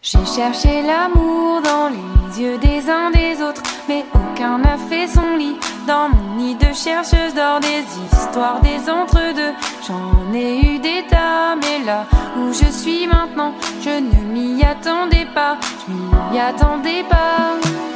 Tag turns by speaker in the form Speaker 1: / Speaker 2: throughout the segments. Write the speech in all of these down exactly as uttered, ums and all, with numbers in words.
Speaker 1: J'ai cherché l'amour dans les yeux des uns des autres, mais aucun n'a fait son lit. Dans mon nid de chercheuse d'or, des histoires, des entre-deux. J'en ai eu des tas, mais là où je suis maintenant, je ne m'y attendais pas, je m'y attendais pas.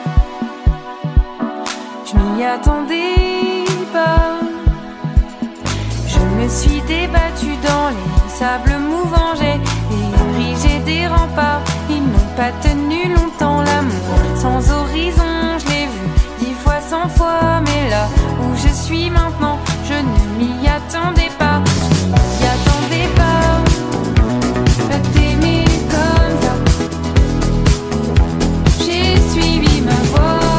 Speaker 1: Je m'y attendais pas. Je me suis débattue dans les sables mouvants, j'ai érigé des remparts. Ils n'ont pas tenu longtemps, l'amour sans horizon. Je l'ai vu dix fois, cent fois, mais là où je suis maintenant, je ne m'y attendais pas. Je m'y attendais pas à t'aimer comme ça. J'ai suivi ma voie.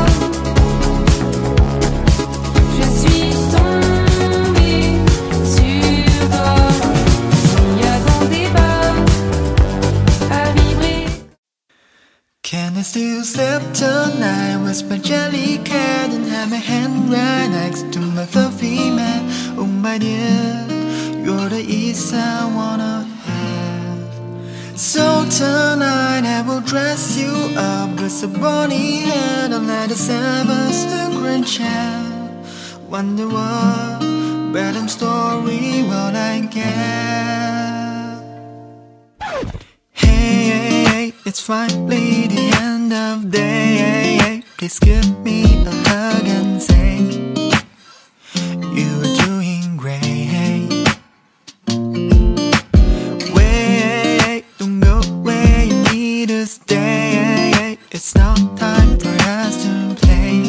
Speaker 1: Je suis tombée sur toi. Je m'y attendais pas à vibrer.
Speaker 2: Can I still sleep tonight? Whisper jelly cat and have my hand right next to my fluffy man. Oh my dear, you're the east I wanna have. So tonight I will dress you up with a bonny head and let us have a secret chat. Wonder what bedtime story will I get? Hey, hey, hey, it's finally the end of day. Please give me a hug and say you're doing great. Wait, don't go where you need to stay. It's not time for us to play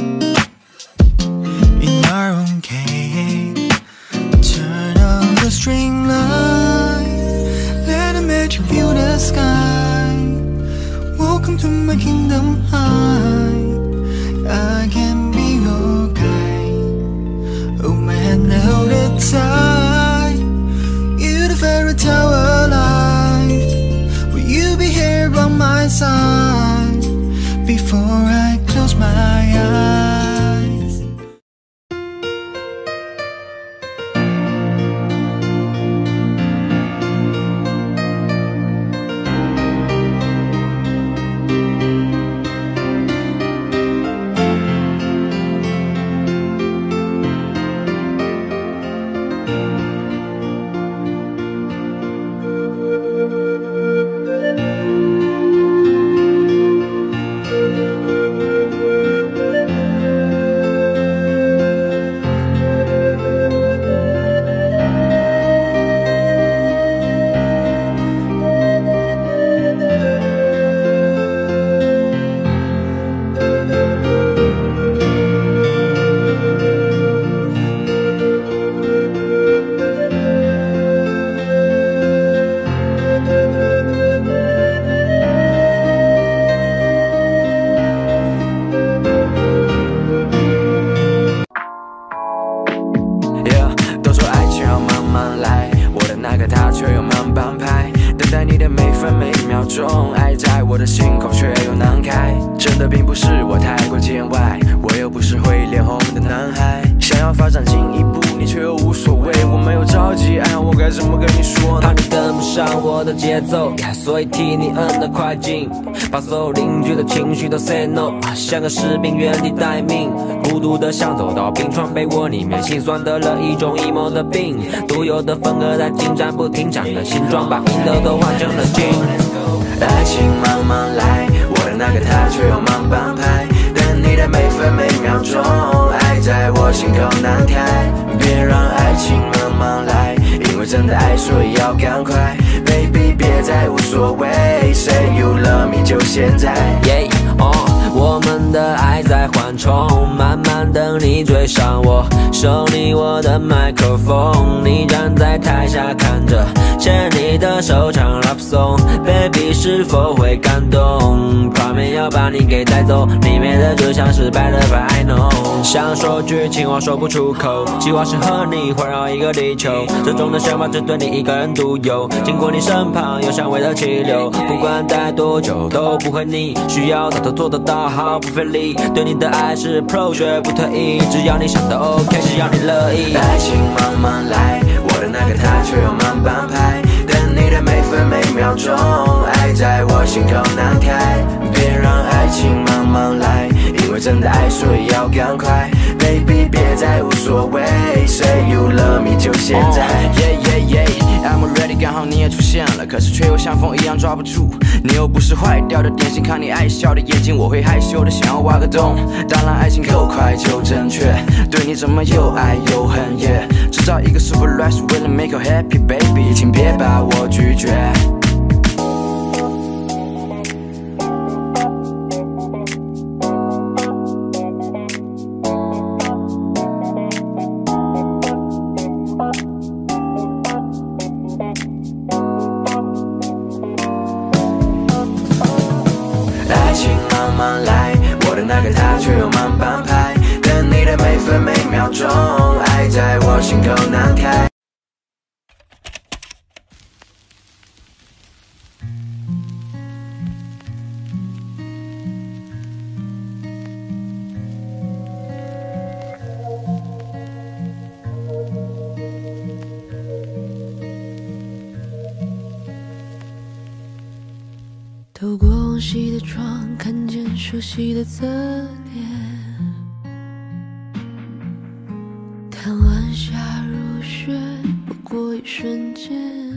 Speaker 2: in our own cave. Turn on the string light, let the magic fill the sky. Welcome to my kingdom high. I can be your guide. Hold my hand and hold it tight. You the fairy tale light. Will you be here by my side before I close my eyes?
Speaker 3: 所以替你摁得快进，把所有邻居的情绪都 say no， 像个士兵原地待命，孤独的想走到冰川被窝里面，心酸得了一种 emo 的病，独有的风格在进展不停站的形状，把赢的都换成了金。
Speaker 4: 爱情慢慢来，我的那个他却又慢半拍，等你的每分每秒钟，爱在我心口难开，别让爱情慢慢来，因为真的爱所以要赶快 ，baby 别再无所谓 ，say you love me 就现在。
Speaker 3: Yeah, oh, 我们的爱在缓冲，慢慢等你追上我，手你我的麦克风，你站在台下看着，牵你的手唱 rap song，baby 是否会感动？画面要把你给带走，里面的就像是白的白 I know， 想说句情话说不出口，计划是和你环绕一个地球，这种的想法只对你一个人独有，经过你身旁有香味的气流，不管待多久都不会腻，需要偷偷做得到毫不费力，对你的爱是 pro 绝不退役，只要你想的 OK， 只要你乐意。
Speaker 4: 爱情慢慢来，我的那个他却又慢半拍， 等你的每分每秒钟，爱在我心口难开。别让爱情慢慢来，因为真的爱所以要赶快。Baby 别再无所谓 ，Say you love me 就现在。
Speaker 5: Oh, yeah yeah yeah，I'm ready， 刚好你也出现了，可是却又像风一样抓不住。你又不是坏掉的点心，看你爱笑的眼睛，我会害羞的想要挖个洞。当然爱情够快就正确，对你怎么又爱又恨 ，yeah， 制造一个 super life， 为了 make you happy baby， 请别把我拒绝。
Speaker 4: 爱情慢慢来，我的那个他却又慢半拍。等你的每分每秒钟，爱在我心口难开。
Speaker 1: 透过往昔的窗，看见熟悉的侧脸。贪玩下入睡，不过一瞬间，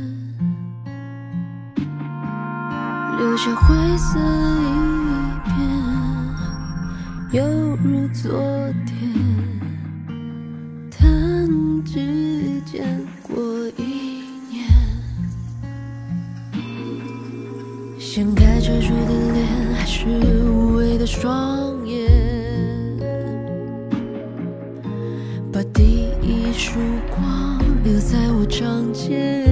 Speaker 1: 留下灰色一片，犹如昨天。弹指间过一年。掀开遮住的脸，还是无畏的双眼，把第一束光留在我掌间。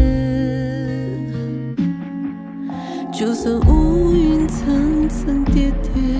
Speaker 1: 就算乌云层层叠叠，